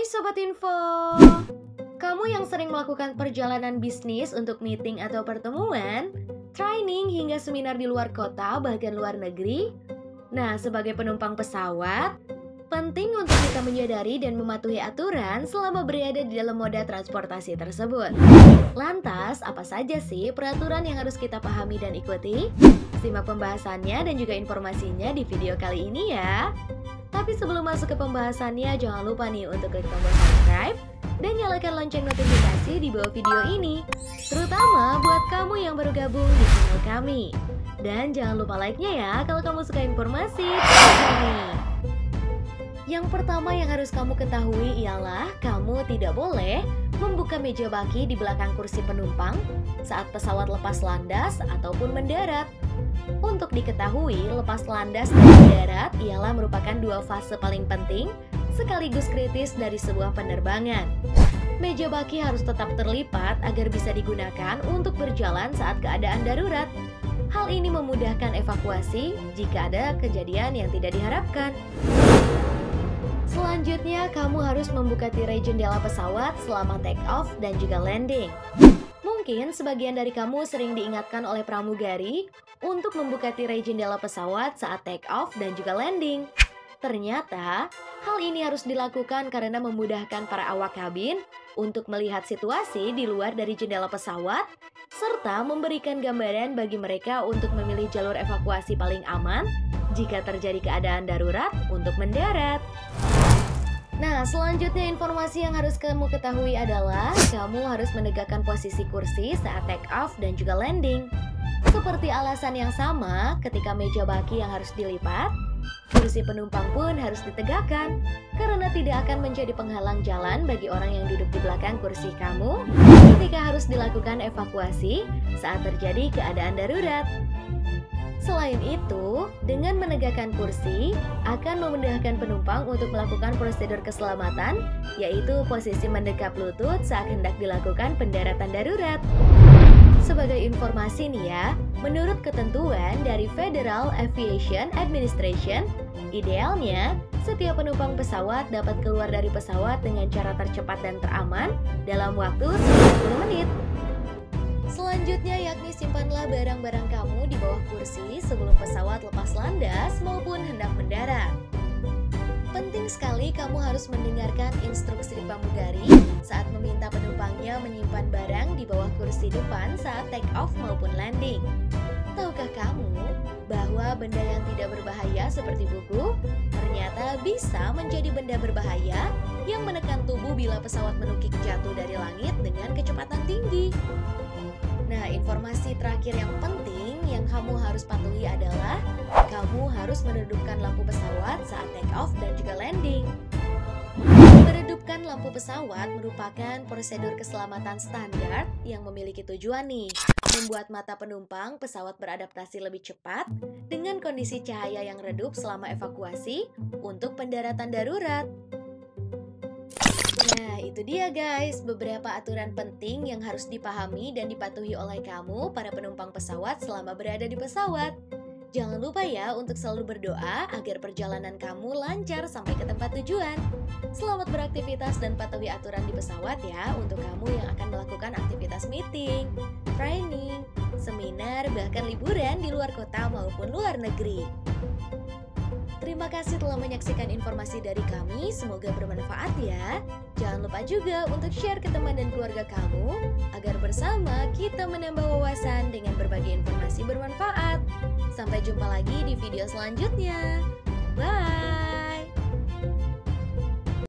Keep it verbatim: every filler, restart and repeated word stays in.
Sobat Info, kamu yang sering melakukan perjalanan bisnis untuk meeting atau pertemuan, training hingga seminar di luar kota bahkan luar negeri. Nah, sebagai penumpang pesawat, penting untuk kita menyadari dan mematuhi aturan selama berada di dalam moda transportasi tersebut. Lantas, apa saja sih peraturan yang harus kita pahami dan ikuti? Simak pembahasannya dan juga informasinya di video kali ini ya. Tapi sebelum masuk ke pembahasannya, jangan lupa nih untuk klik tombol subscribe dan nyalakan lonceng notifikasi di bawah video ini, terutama buat kamu yang baru gabung di channel kami. Dan jangan lupa like-nya ya kalau kamu suka informasi dari kami. Yang pertama yang harus kamu ketahui ialah kamu tidak boleh membuka meja baki di belakang kursi penumpang saat pesawat lepas landas ataupun mendarat. Untuk diketahui, lepas landas dan mendarat ialah merupakan dua fase paling penting sekaligus kritis dari sebuah penerbangan. Meja baki harus tetap terlipat agar bisa digunakan untuk berjalan saat keadaan darurat. Hal ini memudahkan evakuasi jika ada kejadian yang tidak diharapkan. Selanjutnya, kamu harus membuka tirai jendela pesawat selama take off dan juga landing. Mungkin sebagian dari kamu sering diingatkan oleh pramugari untuk membuka tirai jendela pesawat saat take off dan juga landing. Ternyata, hal ini harus dilakukan karena memudahkan para awak kabin untuk melihat situasi di luar dari jendela pesawat, serta memberikan gambaran bagi mereka untuk memilih jalur evakuasi paling aman jika terjadi keadaan darurat untuk mendarat. Nah, selanjutnya informasi yang harus kamu ketahui adalah kamu harus menegakkan posisi kursi saat take off dan juga landing. Seperti alasan yang sama ketika meja baki yang harus dilipat, kursi penumpang pun harus ditegakkan karena tidak akan menjadi penghalang jalan bagi orang yang duduk di belakang kursi kamu ketika harus dilakukan evakuasi saat terjadi keadaan darurat. Selain itu, dengan menegakkan kursi akan memudahkan penumpang untuk melakukan prosedur keselamatan, yaitu posisi mendekap lutut saat hendak dilakukan pendaratan darurat. Sebagai informasi nih ya, menurut ketentuan dari Federal Aviation Administration, idealnya setiap penumpang pesawat dapat keluar dari pesawat dengan cara tercepat dan teraman dalam waktu sembilan puluh menit. Selanjutnya yakni simpanlah barang-barang kamu di bawah kursi sebelum pesawat lepas landas maupun hendak mendarat. Penting sekali kamu harus mendengarkan instruksi pramugari saat meminta penumpangnya menyimpan barang di bawah kursi depan saat take off maupun landing. Tahukah kamu bahwa benda yang tidak berbahaya seperti buku ternyata bisa menjadi benda berbahaya yang menekan tubuh bila pesawat menukik jatuh dari langit dengan kecepatan tinggi? Nah, informasi terakhir yang penting yang kamu harus patuhi adalah kamu harus meredupkan lampu pesawat saat take off dan juga landing. Meredupkan lampu pesawat merupakan prosedur keselamatan standar yang memiliki tujuan nih, membuat mata penumpang pesawat beradaptasi lebih cepat dengan kondisi cahaya yang redup selama evakuasi untuk pendaratan darurat. Nah, itu dia guys, beberapa aturan penting yang harus dipahami dan dipatuhi oleh kamu para penumpang pesawat selama berada di pesawat. Jangan lupa ya untuk selalu berdoa agar perjalanan kamu lancar sampai ke tempat tujuan. Selamat beraktivitas dan patuhi aturan di pesawat ya untuk kamu yang akan melakukan aktivitas meeting, training, seminar, bahkan liburan di luar kota maupun luar negeri. Terima kasih telah menyaksikan informasi dari kami, semoga bermanfaat ya. Jangan lupa juga untuk share ke teman dan keluarga kamu, agar bersama kita menambah wawasan dengan berbagai informasi bermanfaat. Sampai jumpa lagi di video selanjutnya. Bye!